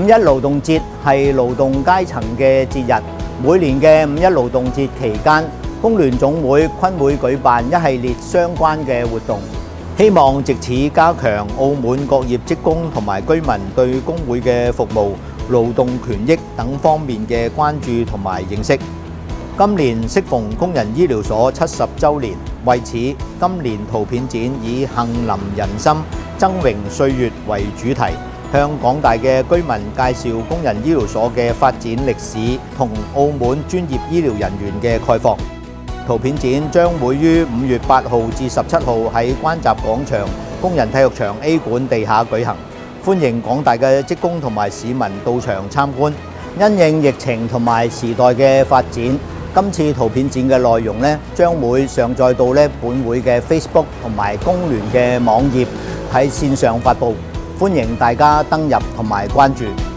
五一勞動節係勞動階層嘅節日，每年嘅五一勞動節期間，工聯總會均會舉辦一系列相關嘅活動，希望藉此加強澳門各業職工同埋居民對工會嘅服務、勞動權益等方面嘅關注同埋認識。今年適逢工人醫療所70週年，為此今年圖片展以幸臨人心、增榮歲月為主題，向廣大嘅居民介紹工人醫療所嘅發展歷史同澳門專業醫療人員嘅概況。圖片展將會於5月8號至17號喺關閘廣場工人體育場 A 館地下舉行，歡迎廣大嘅職工同埋市民到場參觀。因應疫情同埋時代嘅發展，今次圖片展嘅內容將會上載到本會嘅 Facebook 同埋工聯嘅網頁喺線上發布，歡迎大家登入同埋關注。